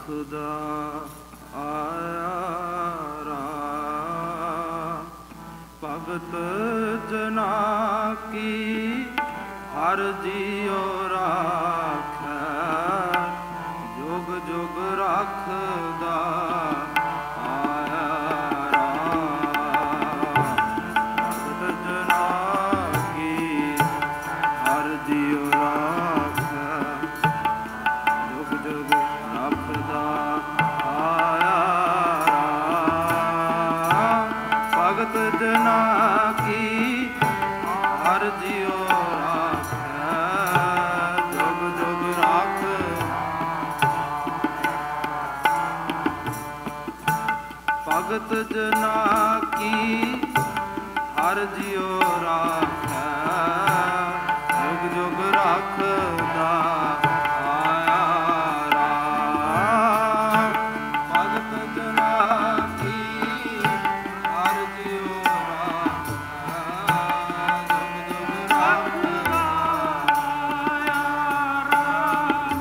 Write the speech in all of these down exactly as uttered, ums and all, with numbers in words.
ਰਖਦਾ ਆਇਆ ਰਾਮ। ਭਗਤ ਜਨਾ ਕੀ ਹਰ ਜੀਉ ਰਾਖੈ, ਜੁਗ ਜੁਗ ਰੱਖਦਾ ਆਇਆ ਰਾਮ। ਭਗਤ ਜਨਾ ਕੀ ਹਰ ਜੀਉ ਰਾਖੈ, ਜੁਗ ਜੁਗ ਰੱਖਦਾ ਆਇਆ ਰਾਮ। ਭਗਤ ਜਨਾ ਕੀ ਹਰ ਜੀਉ ਰਾਖੈ, ਜੁਗ ਜੁਗ ਰੱਖ। ਭਗਤ ਜਨਾ ਕੀ ਹਰ ਜੀਉ ਰਾਖੈ, ਜੁਗ ਜੁਗ ਰੱਖਦਾ ਆਇਆ ਰਾਮ। ਭਗਤ ਜਨਾ ਕੀ ਹਰ ਜੀਉ ਰਾਖੈ, ਜੁਗ ਜੁਗ ਰੱਖਦਾ ਆਇਆ ਰਾਮ।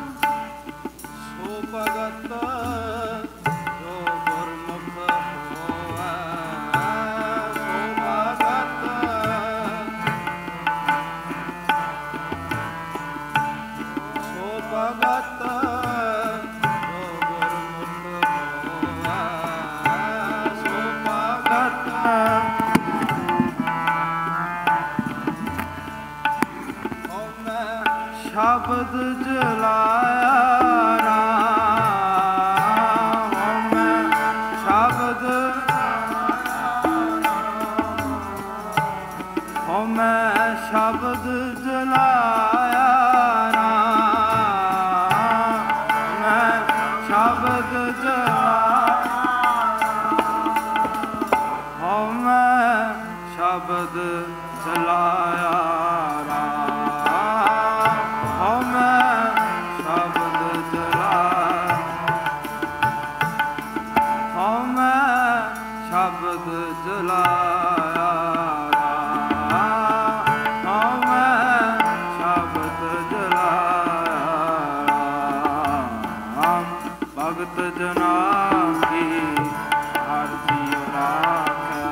ਸੋ ਭਗਤ ਜੋ ਗੁਰਮੁਖ ਹੋਵੈ, ਸੋ ਭਗਤ ਸੋ ਭਗਤ ਜੋ ਗੁਰਮੁਖ ਹੋਵੈ, ਸੋ ਭਗਤ। ਓ ਮੈਂ ਸ਼ਬਦ ਜਲਾਇਆ ਰਾਮ, ਓ ਮੈਂ ਸ਼ਬਦ ਓ ਮੈਂ ਸ਼ਬਦ ਜਲਾਇਆ ਰਾਮ, ਮੈਂ ਸ਼ਬਦ ਜਲਾਇਆ, ਓ ਮੈਂ ਸ਼ਬਦ ਜਲਾਇਆ ਰਾਮ, ਓ ਮੈਂ ਸ਼ਬਦ ਜਲਾਇਆ, ਓ ਮੈਂ ਸ਼ਬਦ ਜਲਾਇਆ ਰਾਮ, ਓ ਮੈਂ ਸ਼ਬਦ ਜਲਾਇਆ ਰਾਮ। ਭਗਤ ਜਨਾ ਕੀ ਹਰ ਜੀਉ ਰਾਖੈ,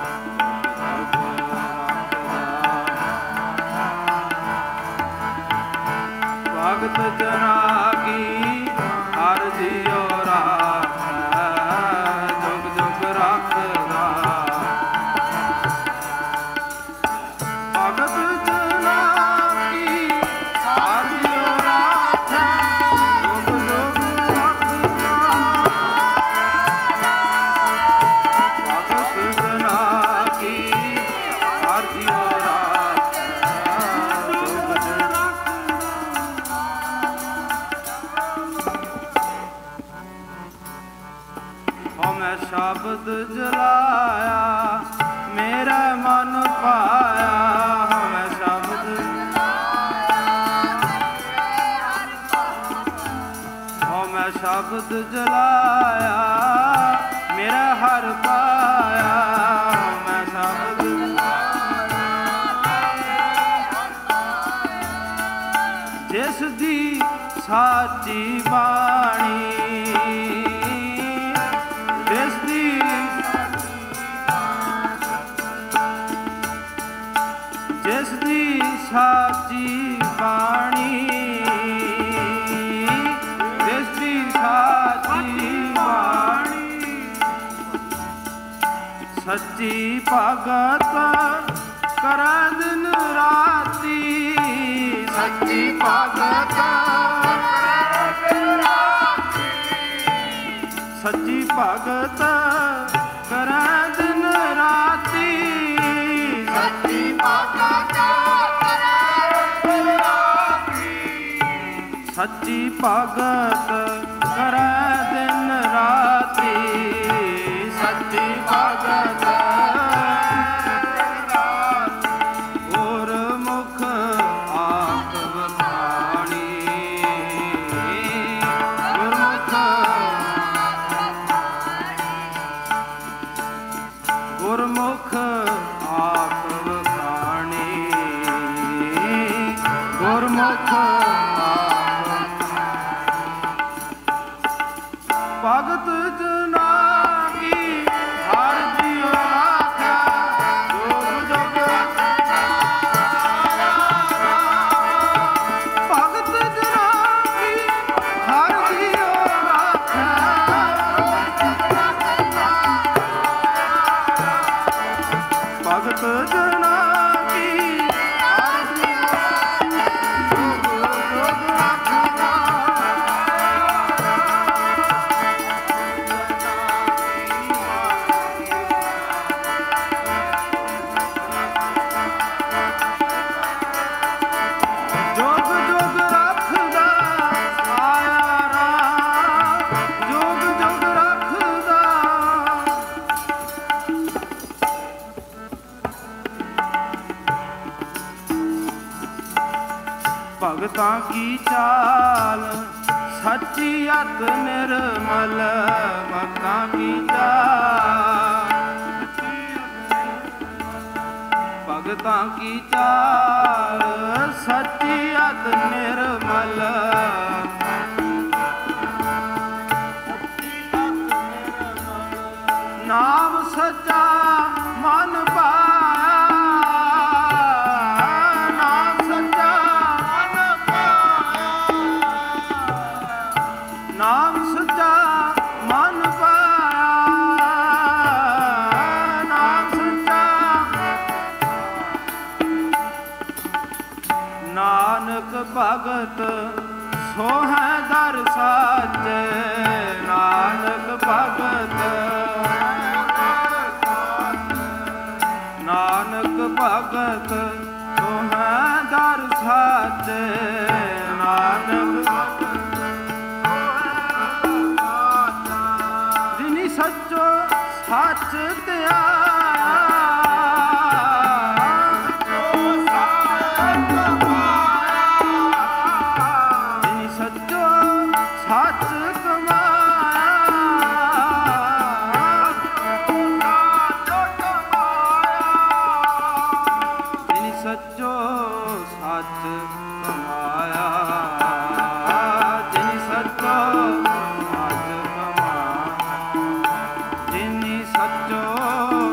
ਭਗਤ ਜਨਾ ਕੀ ਹਰ ਜੀਉ ਰਾਖੈ, ਜੁਗ ਜੁਗ ਰੱਖਦਾ। ਭਗਤ ਜਨਾ ਕੀ ਹਰ ਜੀਉ ਰਾਖੈ, ਜੁਗ ਜੁਗ ਰੱਖਦਾ। ਭਗਤ ਜਨਾ ਕੀ ਹਰ ਜੀਉ ਰਾਖੈ, ਜੁਗ ਜੁਗ ਓ ਮੈਂ ਸ਼ਬਦ ਜਲਾਇਆ, ਮੇਰਾ ਮਨ ਪਾਇਆ, ਓ ਮੈਂ ਸ਼ਬਦ ਓ ਮੈਂ ਸ਼ਬਦ ਜਲਾਇਆ, ਮੇਰਾ ਹਰ ਪਾਇਆ, ਓ ਮੈਂ ਸ਼ਬਦ ਜਿਸ ਦੀ ਸਾਚੀ ਬਾਣੀ, ਜਿਸ ਦੀ ਜਿਸ ਦੀ ਸਾਚੀ ਬਾਣੀ, ਜਿਸ ਦੀ ਸਾਚੀ ਬਾਣੀ, ਸੱਚੀ ਭਗਤ ਕਰੈ ਦਿਨ ਰਾਤੀ, ਸੱਚੀ ਭਗਤ ਸੱਚੀ ਭਗਤ ਕਰੈ ਦਿਨ ਰਾਤੀ, ਸੱਚੀ ਭਗਤ ਕਰੈ ਦਿਨ ਰਾਤੀ, ਸੱਚੀ ਭਗਤ ਕਰੈ ਦਿਨ ਰਾਤੀ, ਸੱਚੀ ਭਗਤ ਗੁਰਮੁਖ ਆਪ ਵਖਾਣੀ, ਗੁਰਮੁਖ ਗੁਰਮੁਖ ਆਪ ਵਖਾਣੀ, ਗੁਰਮੁਖ ਆਪ ਭਗਤ ਜਨਾ ਕੀ ਹਰ ਜੀਉ ਰਾਖਾ, ਜੋਗ ਜੁਗ ਭਗਤ ਜਨਾ ਕੀ ਹਰ ਜੀਉ ਰਾਖਾ, ਭਗਤ ਜਨਾ ਕੀ ਹਰ ਜੀਉ ਜੋਗ ਰਾਖਾ। ਜੋਗ ਜੋਗ ਰੱਖਦਾ ਆਇਆ ਰਾਮ, ਜੋਗ ਜੋਗ ਰੱਖਦਾ। ਭਗਤਾਂ ਕੀ ਚਾਲ ਸੱਚੀ ਅਤ ਨਿਰਮਲ, ਭਗਤਾਂ ਕੀ ਚਾਲ, ਭਗਤਾਂ ਕੀ ਚਾਲ ਸੱਚੀ ਅਤ ਨਿਰਮਲ, ਨਾਮ ਸੱਚਾ ਮਨ ਪਾਇਆ, ਨਾਮ ਸੱਚਾ ਮਨ ਪਾਇਆ, ਨਾਮ ਸੱਚਾ ਮਨ ਪਾਇਆ, ਨਾਮ ਸੱਚਾ। ਨਾਨਕ ਭਗਤ ਸੋ ਹੈ ਦਰ ਸਾਚੇ, ਨਾਨਕ ਭਗਤ, ਨਾਨਕ ਭਗਤ ਸੋ ਹੈ ਦਰ ਸਾਚੇ, ਨਾਨਕ ਜਿਨੀ ਸੱਚੋ ਸੱਚ ਧਿਆਇਆ, ਜਿਨੀ ਸੱਚੋ ਸੱਚ ਕਮਾਇਆ, ਜਿਨੀ ਸੱਚੋ ਸੱਚ ਕਮਾਇਆ, ਜਿਨੀ ਸੱਚੋ ਸੱਚ ਕਮਾਇਆ, ਜਿਨੀ ਸੱਚੋ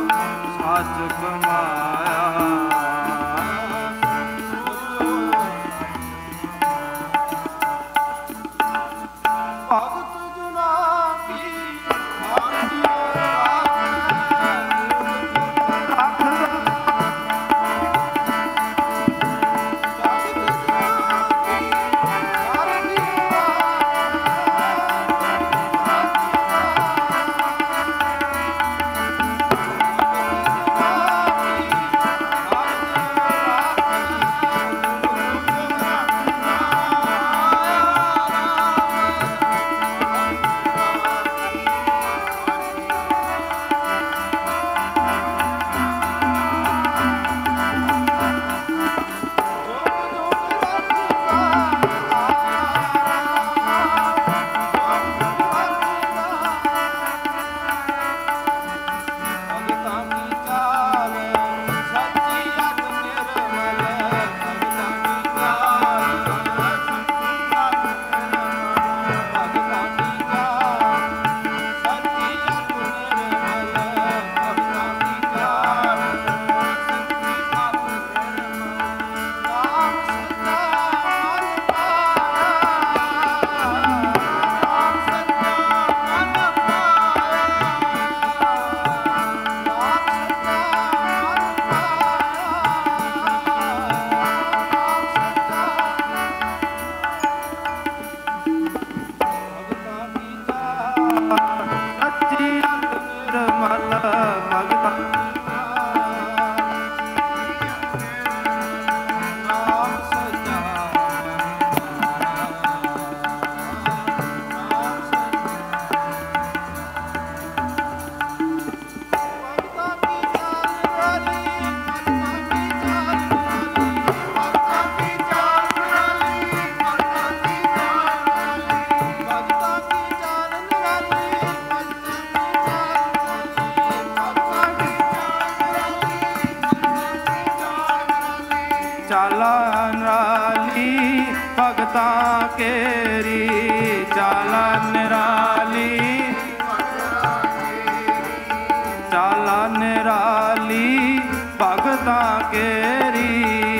भगता केरी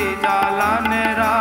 जाला नेरा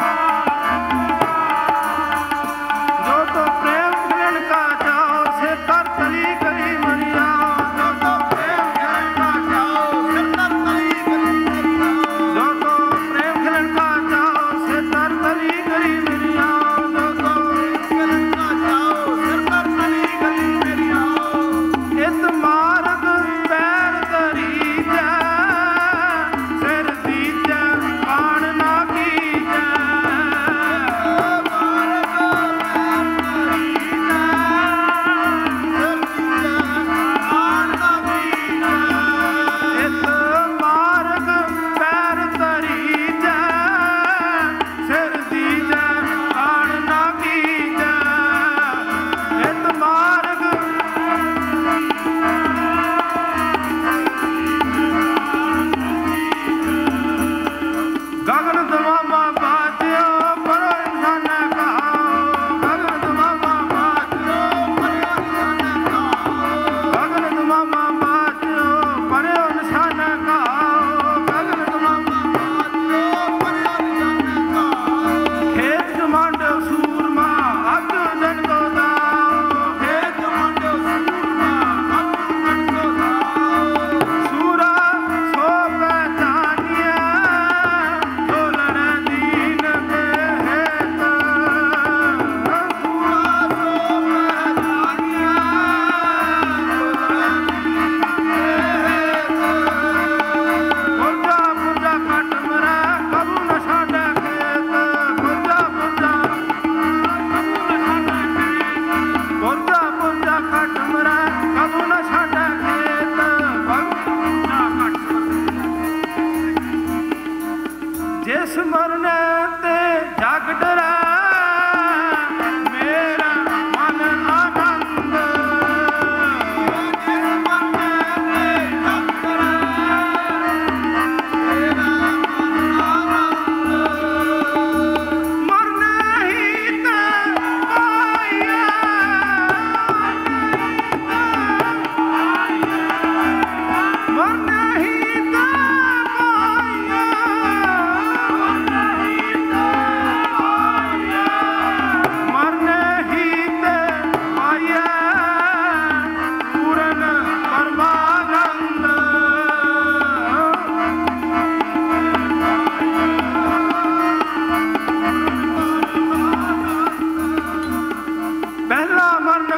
से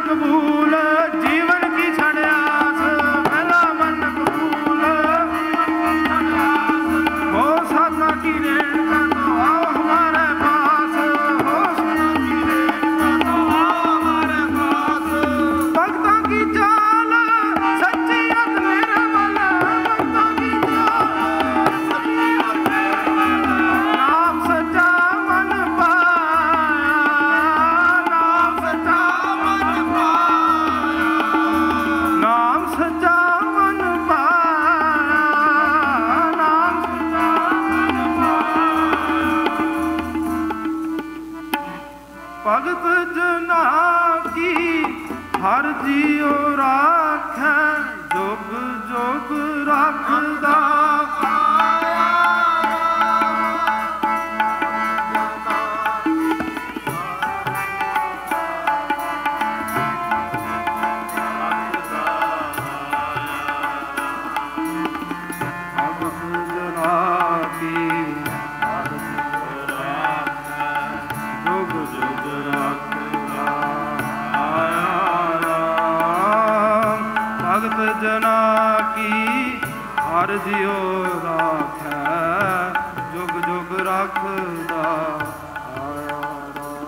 कबूल जीवन की छड़यास मेरा मन कबूल हो साधना की रेणुका तो आओ हमारे पास हो साधना की रेणुका तो आओ हमारे पास भक्तों की चाल सच्ची अत निर्मल भक्तों की चाल सच्ची अत निर्मल नाम सच्चा मन पाया नाम सच्चा मन पाया नाम सच्चा मन पाया नाम सच्चा मन पाया भगत जना की हर जियो राखै जुग जुग रखदा भगत जना की हर जियो राखै जुग जुग रखदा आया राम भगत जना की हर जियो राखै जुग जुग रखदा आया राम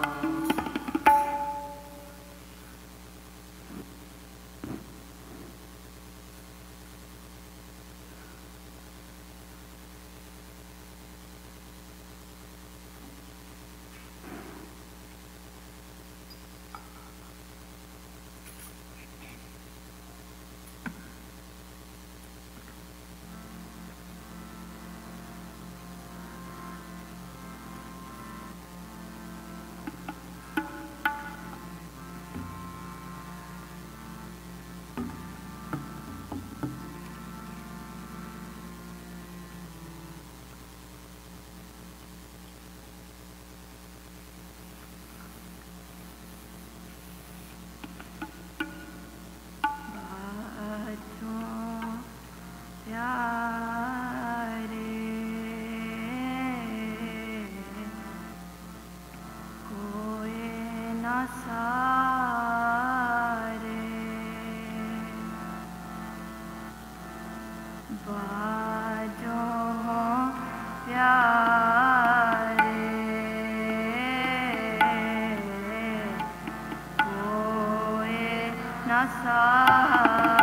Nasa